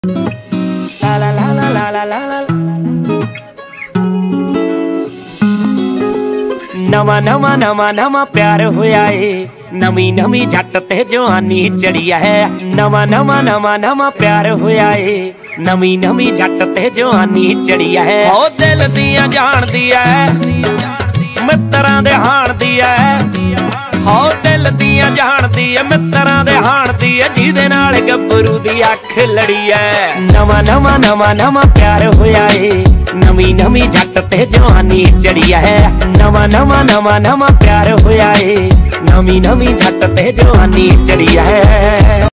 ला ला ला ला ला ला ला ला। नवा नवा नवा नवा प्यार होया है, नवी नवी जट ते जवानी चढ़िया है। नवा नवा नवा नवा प्यार होया है, नवी नवी जट ते जवानी चढ़िया है। ओ दिल दियां जान दिया है, मित्तरां दे हाण दिया है। हो दिल दियां जान दी है, मित्तरां दे हाण दी है, जिहदे नाल गब्बरू दी अख लड़ी है। नवा नवा नवा नवा प्यार होया है, नवी नवी जट ते जवानी चढ़िया है। नवा नवा नवा नवा प्यार होया है, नवी नवी जट ते जवानी चढ़िया है।